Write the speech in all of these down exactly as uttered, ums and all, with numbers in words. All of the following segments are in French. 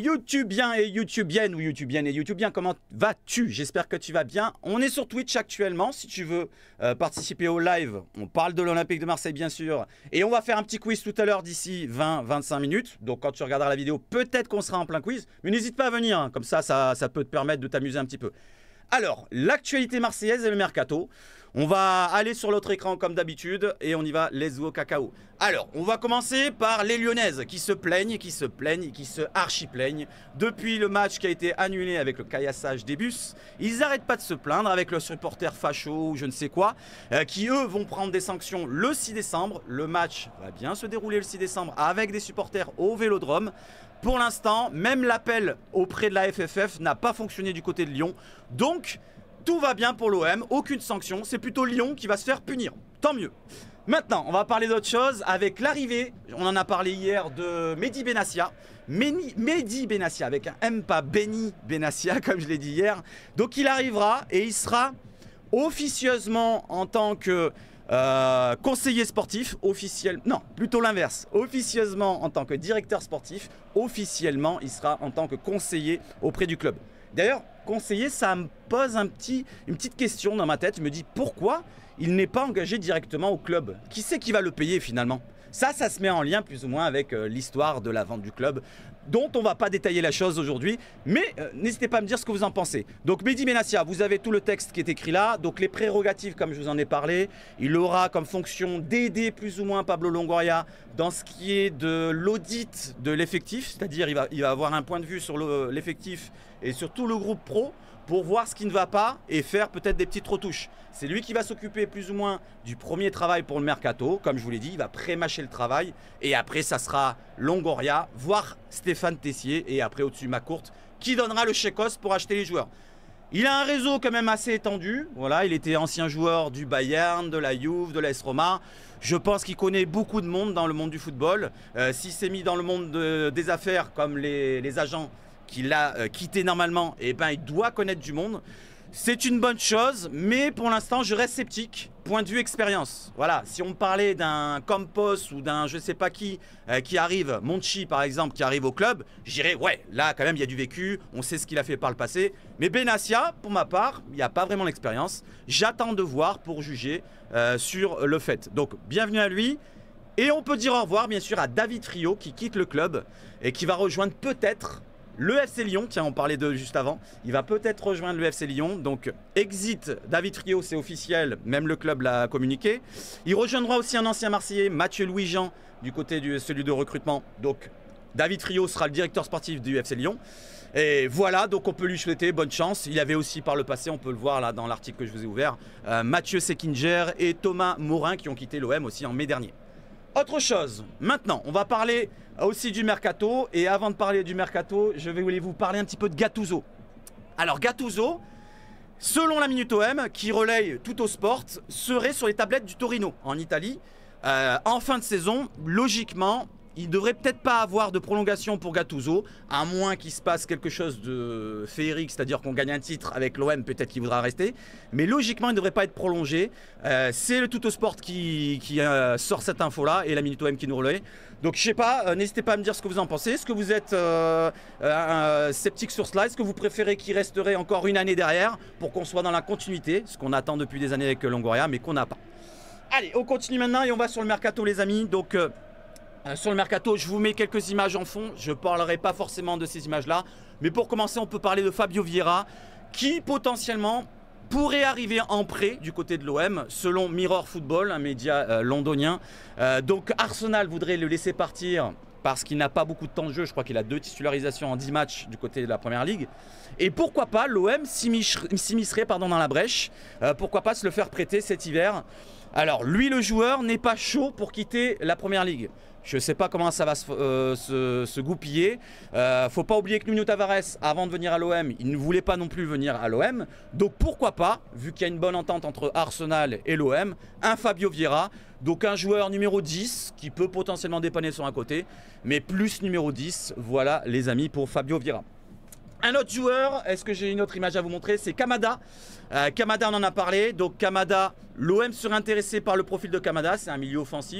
YouTubien et YouTubienne ou YouTubienne et YouTubien, comment vas-tu? J'espère que tu vas bien. On est sur Twitch actuellement. Si tu veux euh, participer au live, on parle de l'Olympique de Marseille bien sûr. Et on va faire un petit quiz tout à l'heure d'ici vingt à vingt-cinq minutes. Donc quand tu regarderas la vidéo, peut-être qu'on sera en plein quiz. Mais n'hésite pas à venir, hein. Comme ça, ça, ça peut te permettre de t'amuser un petit peu. Alors, l'actualité marseillaise et le mercato. On va aller sur l'autre écran comme d'habitude et on y va, let's go cacao. Alors, on va commencer par les Lyonnaises qui se plaignent, qui se plaignent, qui se archi-plaignent. Depuis le match qui a été annulé avec le caillassage des bus, ils n'arrêtent pas de se plaindre avec le supporter facho ou je ne sais quoi, euh, qui eux vont prendre des sanctions le six décembre. Le match va bien se dérouler le six décembre avec des supporters au Vélodrome. Pour l'instant, même l'appel auprès de la F F F n'a pas fonctionné du côté de Lyon. Donc, tout va bien pour l'O M, aucune sanction. C'est plutôt Lyon qui va se faire punir. Tant mieux. Maintenant, on va parler d'autre chose avec l'arrivée, on en a parlé hier, de Mehdi Benassia. Mehdi, Mehdi Benassia, avec un M, pas Benny Benassia, comme je l'ai dit hier. Donc, il arrivera et il sera officieusement en tant que euh, conseiller sportif, officiel, non, plutôt l'inverse, officieusement en tant que directeur sportif, officiellement, il sera en tant que conseiller auprès du club. D'ailleurs, conseiller, ça me pose un petit, une petite question dans ma tête. Je me dis pourquoi il n'est pas engagé directement au club? Qui c'est qui va le payer finalement? Ça, ça se met en lien plus ou moins avec euh, l'histoire de la vente du club, dont on ne va pas détailler la chose aujourd'hui. Mais euh, n'hésitez pas à me dire ce que vous en pensez. Donc Mehdi Benassia, vous avez tout le texte qui est écrit là. Donc les prérogatives, comme je vous en ai parlé, il aura comme fonction d'aider plus ou moins Pablo Longoria dans ce qui est de l'audit de l'effectif. C'est-à-dire il va, il va avoir un point de vue sur l'effectif et sur tout le groupe pro, pour voir ce qui ne va pas et faire peut-être des petites retouches. C'est lui qui va s'occuper plus ou moins du premier travail pour le mercato. Comme je vous l'ai dit, il va pré-mâcher le travail. Et après, ça sera Longoria, voire Stéphane Tessier. Et après, au-dessus, Macourte, qui donnera le chèque-os pour acheter les joueurs. Il a un réseau quand même assez étendu. Voilà, il était ancien joueur du Bayern, de la Juve, de l'A S Roma. Je pense qu'il connaît beaucoup de monde dans le monde du football. Euh, S'il s'est mis dans le monde de, des affaires comme les, les agents qu'il a euh, quitté normalement, et eh ben il doit connaître du monde. C'est une bonne chose, mais pour l'instant, je reste sceptique. Point de vue expérience. Voilà, si on me parlait d'un Campos ou d'un je sais pas qui euh, qui arrive, Monchi par exemple, qui arrive au club, je dirais ouais, là quand même il y a du vécu, on sait ce qu'il a fait par le passé. Mais Benassia, pour ma part, il n'y a pas vraiment l'expérience. J'attends de voir pour juger euh, sur le fait. Donc, bienvenue à lui. Et on peut dire au revoir, bien sûr, à David Friot qui quitte le club et qui va rejoindre peut-être le F C Lyon. Tiens, on parlait de juste avant. Il va peut-être rejoindre le F C Lyon. Donc, exit David Friot, c'est officiel. Même le club l'a communiqué. Il rejoindra aussi un ancien Marseillais, Mathieu Louis-Jean, du côté de celui de recrutement. Donc, David Friot sera le directeur sportif du F C Lyon. Et voilà, donc on peut lui souhaiter bonne chance. Il avait aussi par le passé, on peut le voir là dans l'article que je vous ai ouvert, euh, Mathieu Sekinger et Thomas Morin qui ont quitté l'O M aussi en mai dernier. Autre chose, maintenant, on va parler aussi du mercato. Et avant de parler du mercato, je vais vous parler un petit peu de Gattuso. Alors Gattuso, selon la Minute O M, qui relaye tout au sport, serait sur les tablettes du Torino en Italie. Euh, en fin de saison, logiquement, il ne devrait peut-être pas avoir de prolongation pour Gattuso, à moins qu'il se passe quelque chose de féerique, c'est-à-dire qu'on gagne un titre avec l'O M, peut-être qu'il voudra rester. Mais logiquement, il ne devrait pas être prolongé. Euh, C'est le Tutto Sport qui, qui euh, sort cette info-là et la Minute O M qui nous relaie. Donc je sais pas, euh, n'hésitez pas à me dire ce que vous en pensez. Est-ce que vous êtes euh, euh, sceptique sur cela? Est-ce que vous préférez qu'il resterait encore une année derrière pour qu'on soit dans la continuité, ce qu'on attend depuis des années avec Longoria, mais qu'on n'a pas? Allez, on continue maintenant et on va sur le mercato, les amis. Donc... Euh, Sur le mercato, je vous mets quelques images en fond. Je ne parlerai pas forcément de ces images-là. Mais pour commencer, on peut parler de Fabio Vieira, qui potentiellement pourrait arriver en prêt du côté de l'O M, selon Mirror Football, un média euh, londonien. Euh, donc Arsenal voudrait le laisser partir parce qu'il n'a pas beaucoup de temps de jeu. Je crois qu'il a deux titularisations en dix matchs du côté de la Première Ligue. Et pourquoi pas, l'O M s'immiscerait dans la brèche. Euh, pourquoi pas se le faire prêter cet hiver? Alors, lui, le joueur, n'est pas chaud pour quitter la Première Ligue. Je ne sais pas comment ça va se, euh, se, se goupiller. Il euh, ne faut pas oublier que Nuno Tavares, avant de venir à l'O M, il ne voulait pas non plus venir à l'O M. Donc pourquoi pas, vu qu'il y a une bonne entente entre Arsenal et l'O M, un Fabio Vieira. Donc un joueur numéro dix qui peut potentiellement dépanner sur un côté. Mais plus numéro dix, voilà les amis pour Fabio Vieira. Un autre joueur, est-ce que j'ai une autre image à vous montrer? C'est Kamada. Euh, Kamada, on en a parlé. Donc Kamada, l'O M serait intéressé par le profil de Kamada. C'est un milieu offensif.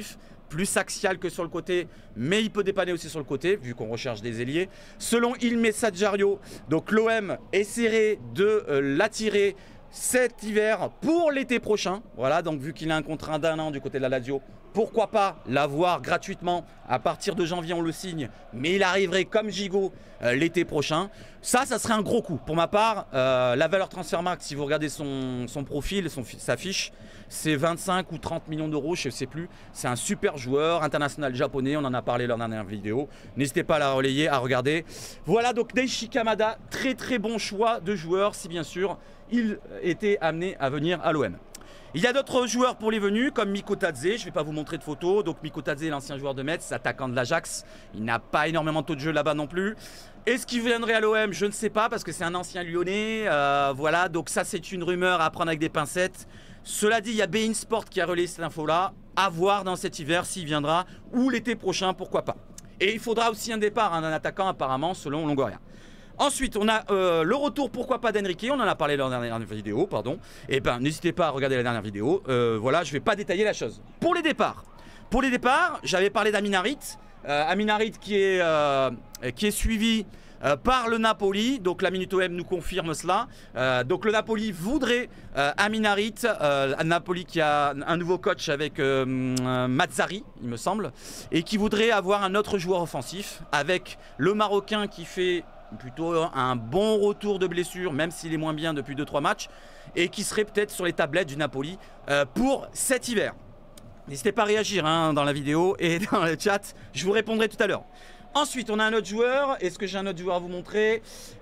plus axial que sur le côté, mais il peut dépanner aussi sur le côté, vu qu'on recherche des ailiers. Selon Il Messaggio, donc l'O M essaierait de euh, l'attirer cet hiver pour l'été prochain. Voilà, donc vu qu'il a un contrat d'un an du côté de la Lazio, pourquoi pas l'avoir gratuitement à partir de janvier, on le signe, mais il arriverait comme Gigot euh, l'été prochain. Ça, ça serait un gros coup. Pour ma part, euh, la valeur Transfermarkt, si vous regardez son, son profil, son, sa fiche, c'est vingt-cinq ou trente millions d'euros, je ne sais plus. C'est un super joueur, international japonais, on en a parlé lors de la dernière vidéo. N'hésitez pas à la relayer, à regarder. Voilà, donc Daichi Kamada, très très bon choix de joueur, si bien sûr, il était amené à venir à l'O M. Il y a d'autres joueurs pour les venus, comme Mikko Tadze. Je ne vais pas vous montrer de photos. Donc Mikko Tadze, l'ancien joueur de Metz, attaquant de l'Ajax. Il n'a pas énormément de taux de jeu là-bas non plus. Est-ce qu'il viendrait à l'O M? Je ne sais pas, parce que c'est un ancien Lyonnais. Euh, voilà, donc ça c'est une rumeur à prendre avec des pincettes. Cela dit, il y a beIN Sport qui a relayé cette info-là. À voir dans cet hiver s'il viendra, ou l'été prochain, pourquoi pas. Et il faudra aussi un départ hein, d'un attaquant apparemment, selon Longoria. Ensuite, on a euh, le retour, pourquoi pas, d'Enrique. On en a parlé lors de la dernière vidéo, pardon. Et ben, n'hésitez pas à regarder la dernière vidéo. Euh, voilà, je ne vais pas détailler la chose. Pour les départs, pour les départs, j'avais parlé d'Amin Harit. Euh, Amin Harit qui est, euh, qui est suivi euh, par le Napoli. Donc la Minute O M nous confirme cela. Euh, donc le Napoli voudrait euh, Amin Harit. Euh, Napoli qui a un nouveau coach avec euh, Mazzari, il me semble. Et qui voudrait avoir un autre joueur offensif avec le Marocain qui fait plutôt un bon retour de blessure, même s'il est moins bien depuis deux trois matchs, et qui serait peut-être sur les tablettes du Napoli euh, pour cet hiver. N'hésitez pas à réagir hein, dans la vidéo et dans le chat, je vous répondrai tout à l'heure. Ensuite, on a un autre joueur. Est-ce que j'ai un autre joueur à vous montrer?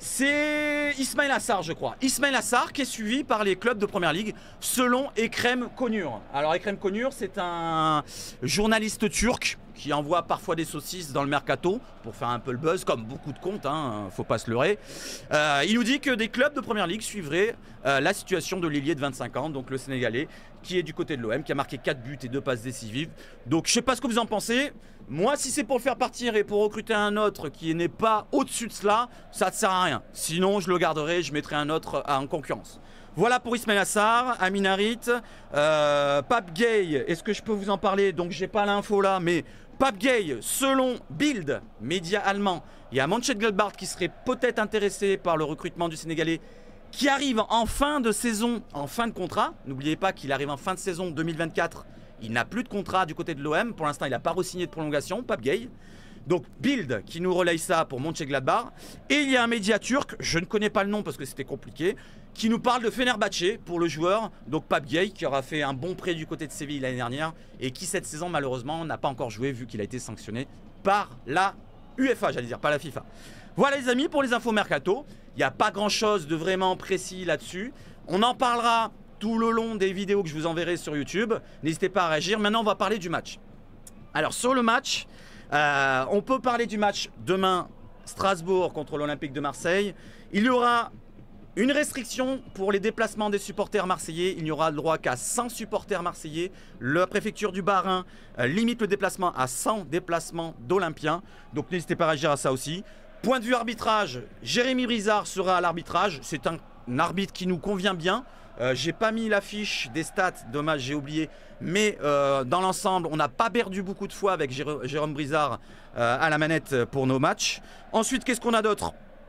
C'est Ismail Assar, je crois. Ismail Assar qui est suivi par les clubs de Première Ligue selon Ekrem Konur. Alors Ekrem Konur, c'est un journaliste turc qui envoie parfois des saucisses dans le mercato pour faire un peu le buzz, comme beaucoup de comptes, hein, faut pas se leurrer. Euh, il nous dit que des clubs de Première Ligue suivraient euh, la situation de l'ailier de vingt-cinq ans, donc le Sénégalais, qui est du côté de l'O M, qui a marqué quatre buts et deux passes décisives. Donc je sais pas ce que vous en pensez. Moi, si c'est pour le faire partir et pour recruter un autre qui n'est pas au-dessus de cela, ça ne sert à rien. Sinon, je le garderai, je mettrai un autre en concurrence. Voilà pour Ismail Assar, Amin Harit, euh, Pape Gay, est-ce que je peux vous en parler? Donc j'ai pas l'info là, mais Pape Gay, selon Bild, média allemand, il y a Mönchengladbach qui serait peut-être intéressé par le recrutement du Sénégalais qui arrive en fin de saison, en fin de contrat. N'oubliez pas qu'il arrive en fin de saison deux mille vingt-quatre. Il n'a plus de contrat du côté de l'O M. Pour l'instant, il n'a pas re-signé de prolongation, Pape Gay. Donc Bild qui nous relaye ça pour Mönchengladbach. Et il y a un média turc, je ne connais pas le nom parce que c'était compliqué, qui nous parle de Fenerbahçe pour le joueur, donc Pape Gay, qui aura fait un bon prêt du côté de Séville l'année dernière et qui cette saison malheureusement n'a pas encore joué vu qu'il a été sanctionné par la UEFA, j'allais dire, pas la FIFA. Voilà les amis pour les infos mercato. Il n'y a pas grand chose de vraiment précis là-dessus. On en parlera tout le long des vidéos que je vous enverrai sur YouTube. N'hésitez pas à réagir. Maintenant, on va parler du match. Alors, sur le match, euh, on peut parler du match demain, Strasbourg contre l'Olympique de Marseille. Il y aura une restriction pour les déplacements des supporters marseillais. Il n'y aura le droit qu'à cent supporters marseillais. La préfecture du Bas-Rhin euh, limite le déplacement à cent déplacements d'Olympiens. Donc, n'hésitez pas à réagir à ça aussi. Point de vue arbitrage, Jérémy Brizard sera à l'arbitrage. C'est un, un arbitre qui nous convient bien. Euh, j'ai pas mis la fiche des stats, dommage j'ai oublié, mais euh, dans l'ensemble on n'a pas perdu beaucoup de fois avec Jérôme, Jérôme Brizard euh, à la manette pour nos matchs. Ensuite qu'est-ce qu'on a d'autre?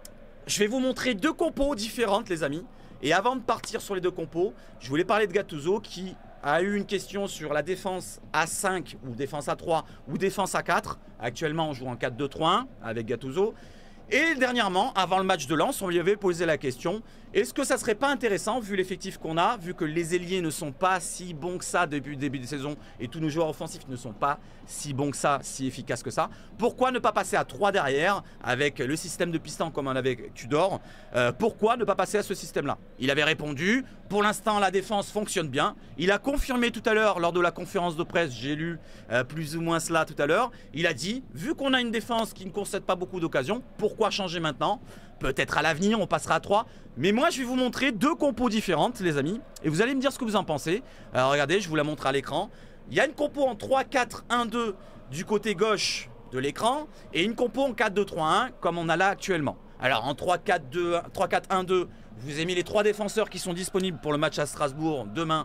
Je vais vous montrer deux compos différentes les amis, et avant de partir sur les deux compos, je voulais parler de Gattuso qui a eu une question sur la défense à cinq ou défense à trois ou défense à quatre. Actuellement on joue en quatre deux trois un avec Gattuso. Et dernièrement, avant le match de Lens, on lui avait posé la question, est-ce que ça serait pas intéressant, vu l'effectif qu'on a, vu que les ailiers ne sont pas si bons que ça depuis le début de saison et tous nos joueurs offensifs ne sont pas si bons que ça, si efficaces que ça, pourquoi ne pas passer à trois derrière avec le système de piston comme on avait avec Tudor? euh, Pourquoi ne pas passer à ce système-là? Il avait répondu, pour l'instant la défense fonctionne bien. Il a confirmé tout à l'heure lors de la conférence de presse, j'ai lu euh, plus ou moins cela tout à l'heure, il a dit, vu qu'on a une défense qui ne concède pas beaucoup d'occasions, pourquoi changer maintenant? Peut-être à l'avenir on passera à trois. Mais moi je vais vous montrer deux compos différentes les amis, et vous allez me dire ce que vous en pensez. Alors regardez, je vous la montre à l'écran. Il y a une compo en trois quatre un deux du côté gauche de l'écran, et une compo en quatre deux trois un comme on a là actuellement. Alors en trois quatre un deux, je vous ai mis les trois défenseurs qui sont disponibles pour le match à Strasbourg demain.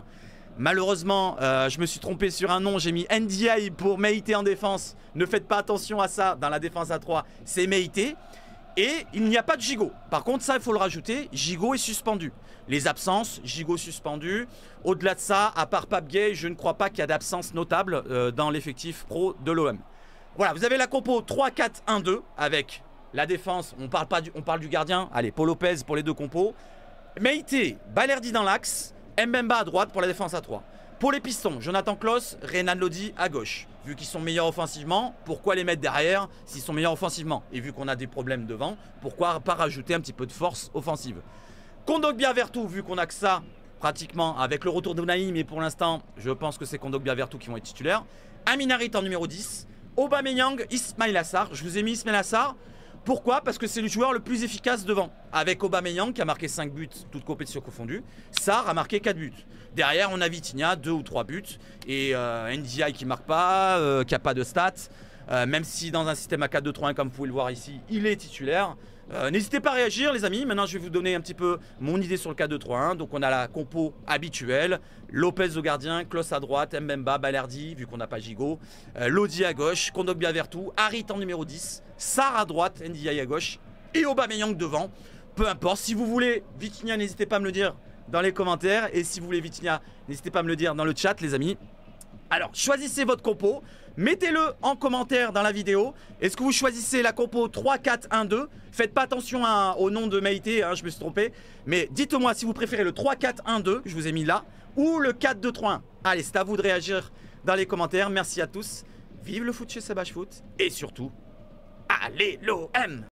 Malheureusement, euh, je me suis trompé sur un nom. J'ai mis N D I pour Meïté en défense. Ne faites pas attention à ça dans la défense à trois. C'est Meïté. Et il n'y a pas de Gigot. Par contre, ça, il faut le rajouter. Gigot est suspendu. Les absences, Gigot suspendu. Au-delà de ça, à part Pape Gay, je ne crois pas qu'il y a d'absence notable euh, dans l'effectif pro de l'O M. Voilà, vous avez la compo trois quatre un deux avec la défense. On parle, pas du, on parle du gardien. Allez, Paul Lopez pour les deux compos. Meïté, Balerdi dans l'axe. Mbemba à droite pour la défense à trois. Pour les pistons, Jonathan Klaus, Renan Lodi à gauche. Vu qu'ils sont meilleurs offensivement, pourquoi les mettre derrière s'ils sont meilleurs offensivement? Et vu qu'on a des problèmes devant, pourquoi pas rajouter un petit peu de force offensive? Kondogbia Vertu, vu qu'on a que ça pratiquement avec le retour de Naïm, mais pour l'instant, je pense que c'est Kondogbia Vertu qui vont être titulaires. Amin Harit en numéro dix. Aubameyang, Ismail Assar. Je vous ai mis Ismail Assar. Pourquoi? Parce que c'est le joueur le plus efficace devant. Avec Aubameyang qui a marqué cinq buts, toutes compétitions confondues. Sarr a marqué quatre buts. Derrière, on a Vitinha, deux ou trois buts. Et euh, N D I qui marque pas, euh, qui n'a pas de stats. Euh, même si dans un système à quatre deux trois un, comme vous pouvez le voir ici, il est titulaire. Euh, N'hésitez pas à réagir, les amis. Maintenant, je vais vous donner un petit peu mon idée sur le quatre deux trois un. Donc, on a la compo habituelle. Lopez au gardien, Klaus à droite, Mbemba, Balerdi, vu qu'on n'a pas Gigot. Euh, Lodi à gauche, Kondogbia Vertu, Harit en numéro dix. Sarr à droite, N D I à gauche. Et Aubameyang devant. Peu importe. Si vous voulez Vitinha, n'hésitez pas à me le dire dans les commentaires. Et si vous voulez Vitinha, n'hésitez pas à me le dire dans le chat, les amis. Alors, choisissez votre compo. Mettez-le en commentaire dans la vidéo. Est-ce que vous choisissez la compo trois quatre un deux? Faites pas attention à, au nom de Meïté, hein, je me suis trompé. Mais dites-moi si vous préférez le trois quatre un deux, que je vous ai mis là, ou le quatre deux trois un. Allez, c'est à vous de réagir dans les commentaires. Merci à tous. Vive le foot chez Sabache Foot. Et surtout, allez l'O M!